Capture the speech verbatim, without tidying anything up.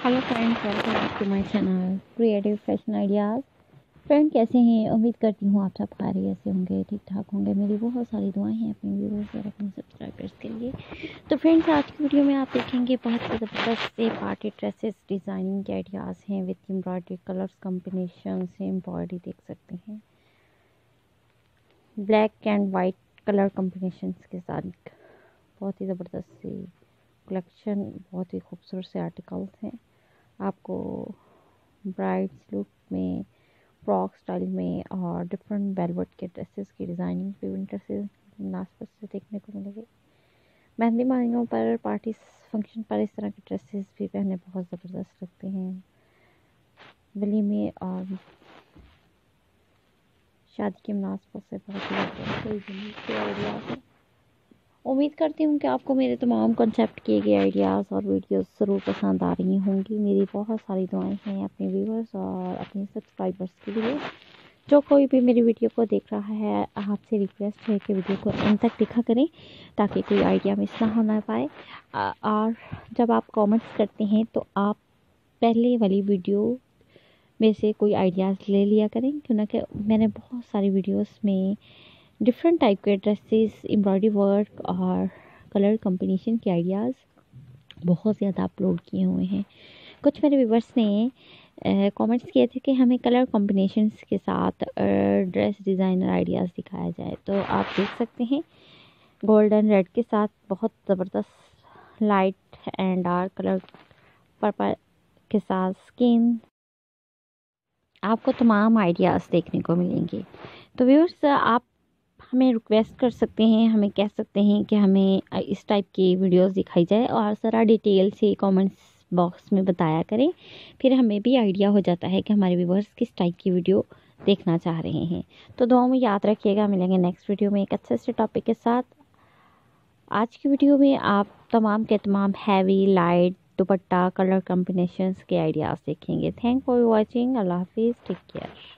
Hello friends, welcome back to my channel creative fashion ideas. Friend कैसे हैं? उम्मीद करती हूँ आप सब खैरियत से होंगे, ठीक ठाक होंगे। मेरी बहुत सारी दुआएं हैं अपने व्यूअर्स और अपने सब्सक्राइबर्स के लिए। तो फ्रेंड्स, आज की वीडियो में आप देखेंगे बहुत ही ज़बरदस्त से पार्टी ड्रेसेस डिज़ाइनिंग के आइडियाज़ हैं विद एम्ब्रॉयडरी कलर्स कॉम्बिनेशन से। एम्ब्रॉयडरी देख सकते हैं black and white colour combination के साथ। बहुत ही ज़बरदस्त सी कलेक्शन, बहुत ही खूबसूरत से आर्टिकल्स हैं। आपको ब्राइड्स लुक में, फ्रॉक स्टाइल में और डिफरेंट वेलवेट के ड्रेसेस की डिज़ाइनिंग विविंग ड्रेसेस नास्पत से देखने को मिलेंगे। मेहंदी मांगों पर, पार्टी फंक्शन पर इस तरह के ड्रेसेस भी पहनने बहुत ज़बरदस्त लगते हैं। वलीमे और शादी के मुनासबत से बहुत ही आइडियाज़ हैं। उम्मीद करती हूँ कि आपको मेरे तमाम कॉन्सेप्ट किए गए आइडियाज़ और वीडियोस ज़रूर पसंद आ रही होंगी। मेरी बहुत सारी दुआएं हैं अपने व्यूअर्स और अपने सब्सक्राइबर्स के लिए। जो कोई भी मेरी वीडियो को देख रहा है, आपसे रिक्वेस्ट है कि वीडियो को अंत तक देखा करें ताकि कोई आइडिया मिस ना होना पाए। और जब आप कमेंट्स करते हैं तो आप पहले वाली वीडियो में से कोई आइडियाज़ ले लिया करें, क्यों ना कि मैंने बहुत सारी वीडियोस में डिफरेंट टाइप के ड्रेसेस, एम्ब्रॉयडरी वर्क और कलर कॉम्बिनेशन के आइडियाज़ बहुत ज़्यादा अपलोड किए हुए हैं। कुछ मेरे व्यूवर्स ने कमेंट्स किए थे कि हमें कलर कॉम्बिनेशंस के साथ ड्रेस डिज़ाइनर आइडियाज़ दिखाया जाए। तो आप देख सकते हैं गोल्डन रेड के साथ बहुत ज़बरदस्त light and dark colour purple के साथ स्किन, आपको तमाम आइडियाज़ देखने को मिलेंगे। तो व्यूअर्स, आप हमें रिक्वेस्ट कर सकते हैं, हमें कह सकते हैं कि हमें इस टाइप की वीडियोस दिखाई जाए और ज़रा डिटेल से कमेंट्स बॉक्स में बताया करें। फिर हमें भी आइडिया हो जाता है कि हमारे व्यूअर्स किस टाइप की वीडियो देखना चाह रहे हैं। तो दुआओं में याद रखिएगा। मिलेंगे नेक्स्ट वीडियो में एक अच्छे से टॉपिक के साथ। आज की वीडियो में आप तमाम के तमाम heavy, light, dupatta, colour combinations के आइडियाज़ देखेंगे। Thank for watching. अल्लाह हाफिज़, टेक केयर।